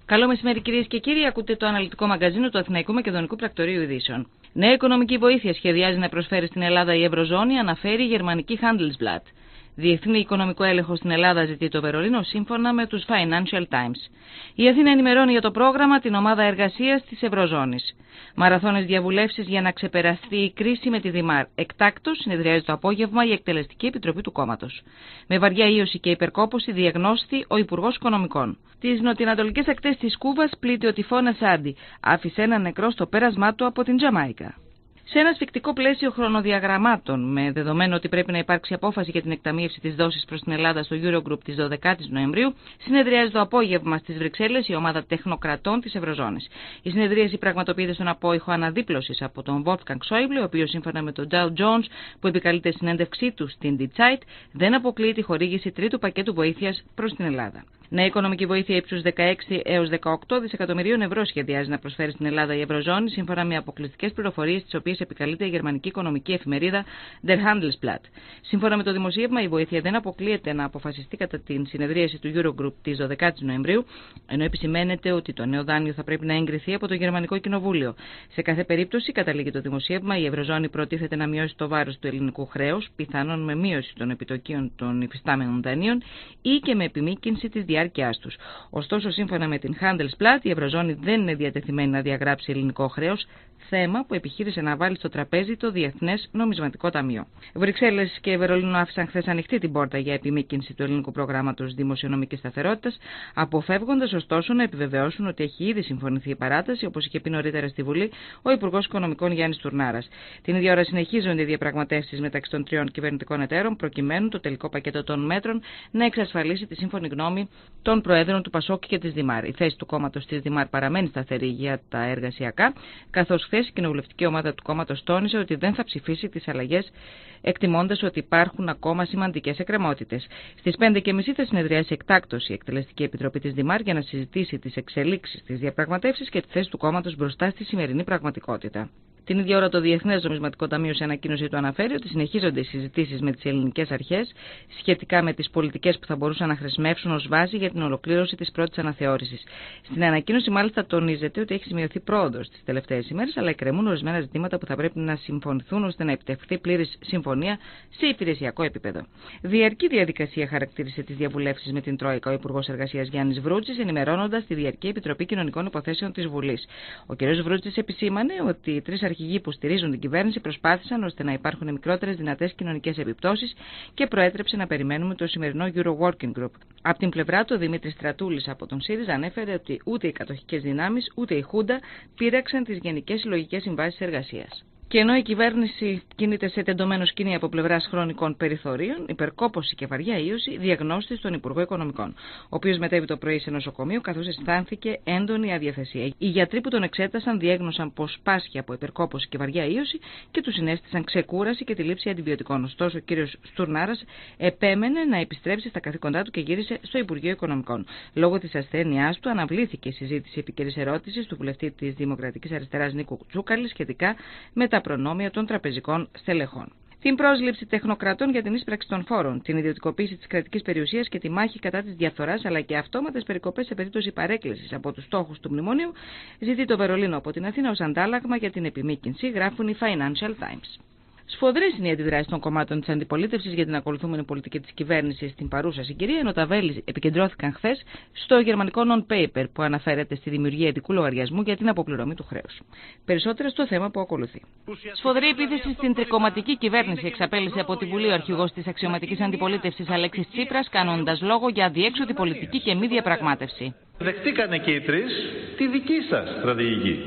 Καλό μεσημέρι, κυρίες και κύριοι. Ακούτε το αναλυτικό μαγκαζίνο του Αθηναϊκού Μακεδονικού Πρακτορείου Ειδήσεων. Νέα οικονομική βοήθεια σχεδιάζει να προσφέρει στην Ελλάδα η Ευρωζώνη, αναφέρει η γερμανική Handelsblatt. Διεθνή οικονομικό έλεγχο στην Ελλάδα ζητεί το Βερολίνο, σύμφωνα με τους Financial Times. Η Αθήνα ενημερώνει για το πρόγραμμα την ομάδα εργασίας της Ευρωζώνης. Μαραθώνες διαβουλεύσεις για να ξεπεραστεί η κρίση με τη Δημάρ. Εκτάκτως συνεδριάζει το απόγευμα η Εκτελεστική Επιτροπή του κόμματος. Με βαριά ίωση και υπερκόπωση διαγνώστη ο Υπουργός Οικονομικών. Τις νοτιοανατολικές ακτές της Κούβας πλήττει ο τυφώνας Άντι. Άφησε ένα νεκρό στο πέρασμά του από την Τζαμάικα. Σε ένα σφιχτικό πλαίσιο χρονοδιαγραμμάτων, με δεδομένο ότι πρέπει να υπάρξει απόφαση για την εκταμείευση της δόσης προς την Ελλάδα στο Eurogroup της 12ης Νοεμβρίου, συνεδριάζει το απόγευμα στις Βρυξέλλες η ομάδα τεχνοκρατών της Ευρωζώνης. Η συνεδρίαση πραγματοποιείται στον απόϊχο αναδίπλωσης από τον Wolfgang Schäuble, ο οποίος σύμφωνα με τον Dow Jones, που επικαλείται συνέντευξή του στην Die Zeit, δεν αποκλείει τη χορήγηση τρίτου πακέτου βοήθειας προς την Ελλάδα. Νέα οικονομική βοήθεια ύψους 16 έως 18 δισεκατομμυρίων ευρώ σχεδιάζει να προσφέρει στην Ελλάδα η Ευρωζώνη, σύμφωνα με αποκλειστικές πληροφορίες τις οποίες επικαλείται η γερμανική οικονομική εφημερίδα Der Handelsblatt. Σύμφωνα με το δημοσίευμα, η βοήθεια δεν αποκλείεται να αποφασιστεί κατά την συνεδρίαση του Eurogroup της 12ης Νοεμβρίου, ενώ επισημαίνεται ότι το νέο δάνειο θα πρέπει να εγκριθεί από το Γερμανικό Κοινοβούλιο. Σε κάθε περίπτωση, καταλήγει το δημοσίευμα, η Ευρωζώνη προτίθεται να μειώσει το βάρος του ελληνικού χρέους, πιθανόν με μείωση των επιτοκίων των υφιστάμενων δανείων ή και με επιμήκυνση της διάρκειάς τους. Ωστόσο, σύμφωνα με την Handelsblatt, η Ευρωζώνη δεν είναι διατεθειμένη να διαγράψει ελληνικό χρέος, θέμα που επιχείρησε να βάλει στο τραπέζι το Διεθνές Νομισματικό Ταμείο. Βρυξέλλες και Βερολίνο άφησαν χθες ανοιχτή την πόρτα για επιμήκυνση του ελληνικού προγράμματος δημοσιονομικής σταθερότητας, αποφεύγοντας ωστόσο να επιβεβαιώσουν ότι έχει ήδη συμφωνηθεί η παράταση, όπως είχε πει νωρίτερα στη Βουλή ο Υπουργός Οικονομικών Γιάννης Τουρνάρας. Την ίδια ώρα συνεχίζονται οι διαπραγματεύσεις μεταξύ των τριών κυβερνητικών εταίρων, προκειμένου το τελικό πακέτο των μέτρων να εξασφαλίσει τη σύμφωνη γνώμη των Προέδρων του Πασόκ και της Δημάρ. Η θέση του κόμματος της Δημάρ παραμένει σταθερή για τα εργασιακά, καθώς χθες η κοινοβουλευτική ομάδα του κόμματος τόνισε ότι δεν θα ψηφίσει τις αλλαγές, εκτιμώντας ότι υπάρχουν ακόμα σημαντικές εκκρεμότητες. Στις 5:30 θα συνεδριάσει εκτάκτως η Εκτελεστική Επιτροπή της Δημάρ για να συζητήσει τις εξελίξεις της διαπραγματεύσης και τη θέση του κόμματος μπροστά στη σημερινή πραγματικότητα. Την ίδια ώρα το Διεθνές Νομισματικό Ταμείο σε ανακοίνωση του αναφέρει ότι συνεχίζονται οι συζητήσεις με τις ελληνικές αρχές σχετικά με τις πολιτικές που θα μπορούσαν να χρησιμεύσουν ως βάση για την ολοκλήρωση της πρώτης αναθεώρησης. Στην ανακοίνωση μάλιστα τονίζεται ότι έχει σημειωθεί πρόοδος τις τελευταίες ημέρες, αλλά εκκρεμούν ορισμένα ζητήματα που θα πρέπει να συμφωνηθούν ώστε να επιτευχθεί πλήρης συμφωνία σε υπηρεσιακό επίπεδο. Διαρκή διαδικασία χαρακτήρισε τις διαβουλεύσεις με την Τρόικα ο Υπουργός Εργασίας Γιάννης Βρούτσης, ενημερώνοντας τη Διαρκή Επιτροπή Κοινωνικών Υποθέσεων της Βουλής. Ο κ. Βρούτσης επισήμανε ότι οι τρεις αρχηγοί που στηρίζουν την κυβέρνηση προσπάθησαν ώστε να υπάρχουν μικρότερες δυνατές κοινωνικές επιπτώσεις και προέτρεψε να περιμένουμε το σημερινό Euro Working Group. Από την πλευρά του, ο Δημήτρης Στρατούλης από τον ΣΥΡΙΖΑ ανέφερε ότι ούτε οι κατοχικές δυνάμεις ούτε η Χούντα πείραξαν τις γενικές συλλογικές συμβάσεις εργασίας. Και ενώ η κυβέρνηση κινείται σε τεντωμένο σκηνή από πλευράς χρονικών περιθωρίων, υπερκόπωση και βαριά ίωση διαγνώστη στον Υπουργό Οικονομικών, ο οποίος μετέβη το πρωί σε νοσοκομείο καθώς αισθάνθηκε έντονη αδιαθεσία. Οι γιατροί που τον εξέτασαν διέγνωσαν πως πάσχει από υπερκόπωση και βαριά ίωση και του συνέστησαν ξεκούραση και τη λήψη αντιβιωτικών. Ωστόσο, ο κ. Στουρνάρας επέμενε να επιστρέψει στα καθήκοντά του και γύρισε στο Υπουργείο Οικονομικών. Λόγω της ασθένειάς του, αναβλήθηκε η συζήτηση επικαιρής ερώτησης του βουλευτή της Δημοκρατικής Αριστεράς Νίκου Τσούκαλη σχετικά με τα προνόμια των τραπεζικών στελεχών. Την πρόσληψη τεχνοκρατών για την ίσπραξη των φόρων, την ιδιωτικοποίηση της κρατικής περιουσίας και τη μάχη κατά της διαφθοράς, αλλά και αυτόματες περικοπές σε περίπτωση παρέκκλησης από τους στόχους του μνημονίου, ζητεί το Βερολίνο από την Αθήνα ως αντάλλαγμα για την επιμήκυνση, γράφουν οι Financial Times. Σφοδρές είναι οι αντιδράσεις των κομμάτων της αντιπολίτευσης για την ακολουθούμενη πολιτική της κυβέρνησης στην παρούσα συγκυρία, ενώ τα βέλη επικεντρώθηκαν χθες στο γερμανικό non-paper που αναφέρεται στη δημιουργία ειδικού λογαριασμού για την αποπληρωμή του χρέους. Περισσότερα στο θέμα που ακολουθεί. Σφοδρή επίθεση στην τρικομματική κυβέρνηση εξαπέλυσε από τη Βουλή ο αρχηγός της αξιωματικής αντιπολίτευσης Αλέξης Τσίπρας, κάνοντας λόγο για αδιέξοδη πολιτική και μη διαπραγμάτευση. Δεχτήκανε και οι τρεις τη δική σας στρατηγική.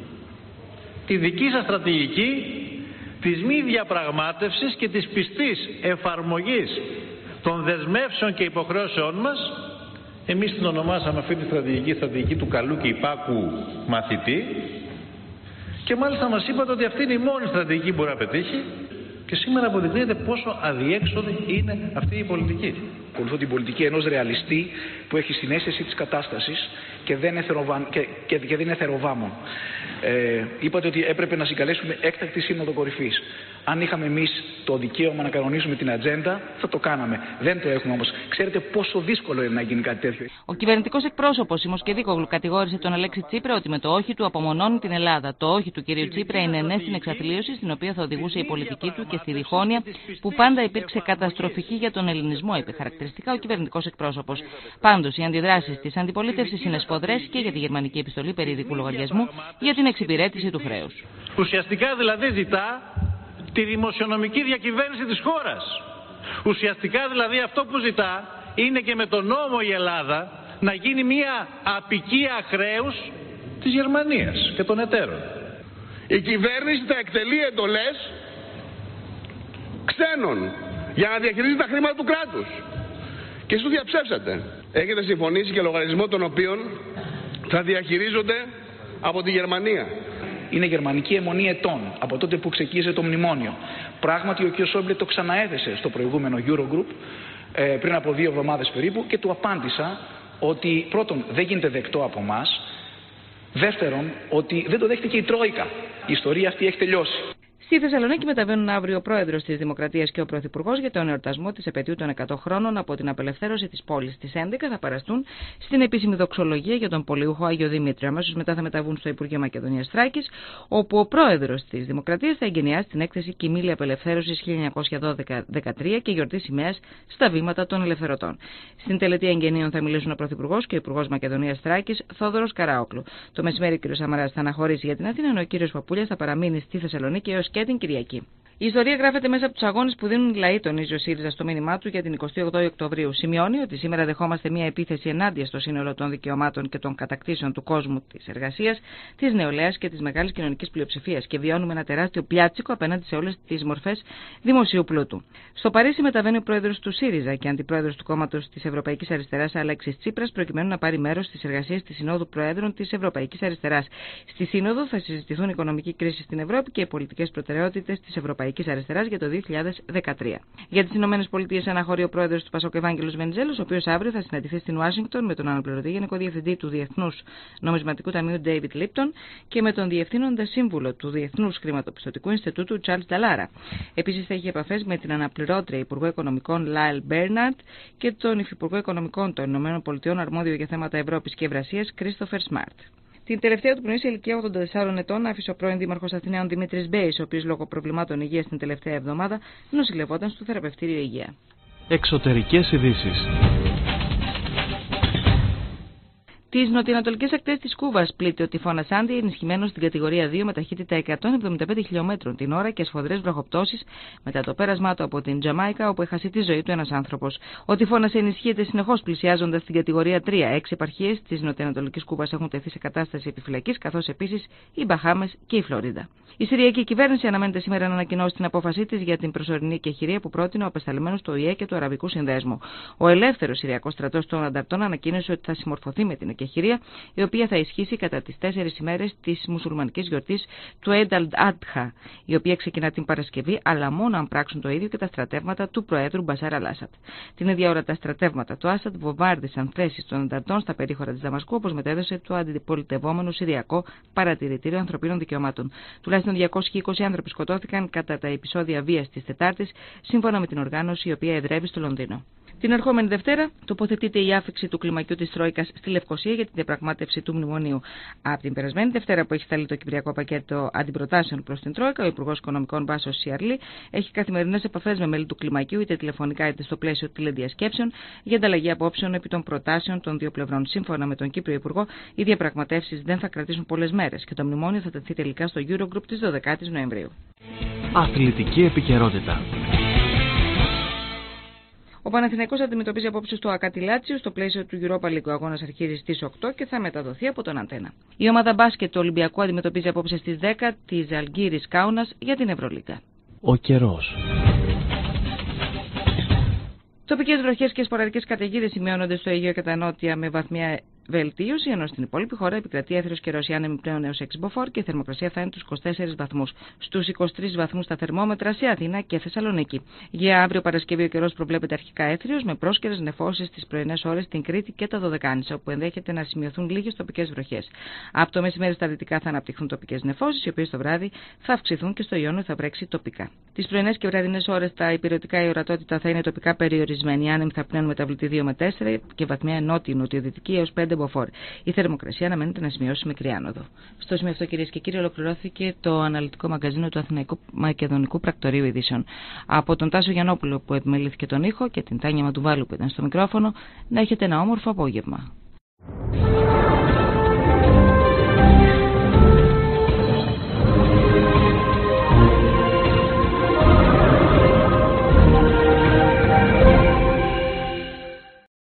Τη δική σας στρατηγική της μη διαπραγμάτευσης και της πιστής εφαρμογής των δεσμεύσεων και υποχρεώσεών μας. Εμείς την ονομάσαμε αυτή τη στρατηγική του καλού και υπάκου μαθητή και μάλιστα μας είπατε ότι αυτή είναι η μόνη στρατηγική που μπορεί να πετύχει και σήμερα αποδεικνύεται πόσο αδιέξοδη είναι αυτή η πολιτική. Ακολουθώ την πολιτική ενός ρεαλιστή που έχει συναίσθηση της κατάστασης και δεν είναι θεροβάμων. Είπατε ότι έπρεπε να συγκαλέσουμε έκτακτη σύνοδο κορυφής. Αν είχαμε εμείς το δικαίωμα να κανονίσουμε την ατζέντα, θα το κάναμε. Δεν το έχουμε όμως. Ξέρετε πόσο δύσκολο είναι να γίνει κάτι τέτοιο. Ο κυβερνητικός εκπρόσωπος Σίμος Κεδίκογλου κατηγόρησε τον Αλέξη Τσίπρα ότι με το όχι του απομονώνει την Ελλάδα. Το όχι του κυρίου Τσίπρα είναι ναι στην εξαθλίωση, στην οποία θα οδηγούσε η πολιτική του και στη διχόνοια που πάντα υπήρξε καταστροφική για τον ελληνισμό, είπε χαρακτηριστικά ο κυβερνητικός εκπρόσωπος. Πάντως, οι αντιδράσεις της αντιπολίτευσης είναι σφοδρές και για τη γερμανική επιστολή περί ειδικού λογαριασμού για την εξυπηρέτηση του χρέους. Ουσιαστικά δηλαδή ζητά τη δημοσιονομική διακυβέρνηση της χώρας. Ουσιαστικά δηλαδή αυτό που ζητά είναι και με τον νόμο η Ελλάδα να γίνει μια απικία χρέους της Γερμανίας και των εταίρων. Η κυβέρνηση θα εκτελεί εντολές ξένων για να διαχειρίζει τα χρήματα του κράτους. Και εσείς το διαψεύσατε. Έχετε συμφωνήσει και λογαριασμό των οποίων θα διαχειρίζονται από τη Γερμανία. Είναι γερμανική αιμονή ετών, από τότε που ξεκίνησε το μνημόνιο. Πράγματι, ο κ. Σόιμπλε το ξαναέθεσε στο προηγούμενο Eurogroup πριν από 2 εβδομάδες περίπου και του απάντησα ότι πρώτον δεν γίνεται δεκτό από εμάς, δεύτερον ότι δεν το δέχεται και η Τρόικα. Η ιστορία αυτή έχει τελειώσει. Στη Θεσσαλονίκη μεταβαίνουν αύριο ο πρόεδρος της Δημοκρατίας και ο πρωθυπουργός για τον εορτασμό της επετείου των 100 χρόνων από την απελευθέρωση της πόλης. Στις 11 θα παραστούν στην επίσημη δοξολογία για τον πολιούχο Άγιο Δημήτριο. Αμέσως μετά θα μεταβούν στο Υπουργείο Μακεδονίας Θράκης, όπου ο πρόεδρος της Δημοκρατίας θα εγκαινιάσει την έκθεση Κοιμήλη Απελευθέρωσης 1912-13 και γιορτή σημαίας στα βήματα των ελευθερωτών. Στην τελετή εγγενείων θα μιλήσουν ο πρωθυπουργός και ο Υπουργός Μακεδονίας Θράκης, Θόδωρος Καράοκλου. Το μεσημέρι ο κ. Σαμαράς θα αναχωρήσει για την Αθήνα, ενώ ο κ. Παπούλιας θα παραμείνει στη Θεσσαλονίκη έως και την Κυριακή. Η ιστορία γράφεται μέσα από τους αγώνες που δίνουν οι λαοί, τονίζει ο ΣΥΡΙΖΑ στο μήνυμά του για την 28η Οκτωβρίου. Σημειώνει ότι σήμερα δεχόμαστε μια επίθεση ενάντια στο σύνολο των δικαιωμάτων και των κατακτήσεων του κόσμου, της εργασίας, της νεολαίας και της μεγάλης κοινωνικής πλειοψηφίας και βιώνουμε ένα τεράστιο πιάτσικο απέναντι σε όλες τις μορφές δημοσίου πλούτου. Στο Παρίσι μεταβαίνει ο πρόεδρος του ΣΥΡΙΖΑ και αντιπρόεδρος του κόμματος της Ευρωπαϊκής Αριστεράς, Αλέξης Τσίπρας, προκειμένου να πάρει μέρος στις εργασίες της Συνόδου Προέδρων της Ευρωπαϊκής Αριστεράς. Στη Σύνοδο θα συζητηθούν η οικονομική κρίση στην Ευρώπη και οι πολιτικές προτεραιότητες της Ευρωπαϊκής Αριστεράς για το 2013. Για τις ΗΠΑ αναχωρεί ο πρόεδρος του ΠΑΣΟΚ Ευάγγελος Βενιζέλος, ο οποίος αύριο θα συναντηθεί στην Ουάσιγκτον με τον αναπληρωτή Γενικό Διευθυντή του Διεθνούς Νομισματικού Ταμείου David Lipton και με τον Διευθύνοντα Σύμβουλο του Διεθνούς Χρηματοπιστωτικού Ινστιτούτου Charles Dallara. Επίσης θα έχει επαφές με την αναπληρώτρια Υπουργό Οικονομικών Λάιλ Μπέρναρτ και τον Υφυπουργό Οικονομικών των ΗΠΑ αρμόδιο για θέματα Ευρώπης και Ευρασίας Κρίστοφερ Σμαρτ. Την τελευταία του πνοή σε ηλικία 84 ετών άφησε ο πρώην Δήμαρχος Αθηναίων Δημήτρης Μπέης, ο οποίος λόγω προβλημάτων υγείας την τελευταία εβδομάδα νοσηλευόταν στο θεραπευτήριο υγεία. Εξωτερικές ειδήσεις. Τις νοτιοανατολικές ακτές της Κούβας πλήττει ο τυφώνας Άντι, ενισχυμένος στην κατηγορία 2 με ταχύτητα 175 χιλιόμετρων την ώρα και σφοδρές βροχοπτώσεις μετά το πέρασμά του από την Τζαμάικα, όπου έχασε τη ζωή του ένας άνθρωπος. Ο τυφώνας ενισχύεται συνεχώς πλησιάζοντας την κατηγορία 3. 6 επαρχίες της νοτιοανατολικής Κούβας έχουν τεθεί σε κατάσταση επιφυλακής, καθώς επίσης οι Μπαχάμες και η Φλόριντα. Η Συριακή κυβέρνηση αναμένεται σήμερα να ανακοινώσει την απόφασή της για την προσωρινή εκεχηρία που πρότεινε ο απεσταλμένος του ΟΗΕ και του Αραβικού Συνδέσμου. Ο ελεύθερος Συριακός στρατός των ανταρτών ανακοίνωσε ότι θα συμμορφωθεί με την εκεχηρία, η οποία θα ισχύσει κατά τις 4 ημέρες της μουσουλμανικής γιορτής του Eid al-Adha, η οποία ξεκινά την Παρασκευή, αλλά μόνο αν πράξουν το ίδιο και τα στρατεύματα του Προέδρου Μπασάρ Αλ-Άσαντ. Την ίδια ώρα τα στρατεύματα του Άσαντ βομβάρδισαν θέσεις των ανταρτών στα περίχωρα της Δαμασκού, όπως μετέδωσε το αντιπολιτευόμενο Συριακό Παρατηρητήριο Ανθρωπίνων Δικαιωμάτων. Τουλάχιστον 220 άνθρωποι σκοτώθηκαν κατά τα επεισόδια βίας της Τετάρτης, σύμφωνα με την οργάνωση η οποία εδρεύει στο Λονδίνο. Την ερχόμενη Δευτέρα τοποθετείται η άφιξη του κλιμακιού της Τρόικας στη Λευκοσία για την διαπραγμάτευση του μνημονίου. Από την περασμένη Δευτέρα που έχει σταλεί το κυπριακό πακέτο αντιπροτάσεων προς την Τρόικα, ο Υπουργός Οικονομικών Βάσος Σιαρλή έχει καθημερινές επαφές με μέλη του κλιμακιού, είτε τηλεφωνικά είτε στο πλαίσιο τηλεδιασκέψεων, για ανταλλαγή απόψεων επί των προτάσεων των δύο πλευρών. Σύμφωνα με τον Κύπριο Υπουργό, οι διαπραγματεύσεις δεν θα κρατήσουν πολλές μέρες και το μνημόνιο θα τεθεί τελικά στο Eurogroup της 12ης Νοεμβρίου. Αθλητική επικαιρότητα. Ο Παναθηναϊκός αντιμετωπίζει απόψε στο Ακάτι Λάτσιο στο πλαίσιο του Europa League. Ο αγώνας αρχίζει στις 8 και θα μεταδοθεί από τον Αντένα. Η ομάδα μπάσκετ του Ολυμπιακού αντιμετωπίζει απόψε στις 10 τη Ζαλγκίρις Κάουνας για την Ευρωλίγκα. Ο καιρός. Τοπικές βροχές και σποραδικές καταιγίδες σημειώνονται στο Αιγαίο και τα νότια με βαθμία βελτίωση, ενώ στην υπόλοιπη χώρα επικρατεί έθριος καιρός, οι άνεμοι πλέον έως 6 μποφόρ και η θερμοκρασία θα είναι τους 24 βαθμούς. Στους 23 βαθμούς τα θερμόμετρα σε Αθήνα και Θεσσαλονίκη. Για αύριο Παρασκευή ο καιρός προβλέπεται αρχικά έθριος με πρόσκαιρες νεφώσεις τις πρωινές ώρες στην Κρήτη και τα Δωδεκάνησα, όπου ενδέχεται να σημειωθούν λίγες τοπικές βροχές. Από το μεσημέρι στα δυτικά θα αναπτυχθούν τοπικές νεφώσεις, οι οποίες το βράδυ θα αυξηθούν και στο Ιόνιο θα βρέξει τοπικά. Τις πρωινές και βραδινές ώρες τα υπηρετικά η ορατότητα θα είναι τοπικά περιορισμένη. Οι άνεμοι θα πνέουν μεταβλητή 2 με 4 και βαθμιά νότιο-νοτιοδυτική έως 5 μποφόρ. Η θερμοκρασία αναμένεται να σημειώσει μικρή άνοδο. Στο σημείο αυτό, κυρίες και κύριοι, ολοκληρώθηκε το αναλυτικό μαγκαζίνο του Αθηναϊκού Μακεδονικού Πρακτορείου Ειδήσεων. Από τον Τάσο Γιαννόπουλο που επιμελήθηκε τον ήχο και την Τάνια Μαντουβάλου που ήταν στο μικρόφωνο, να έχετε ένα όμορφο απόγευμα.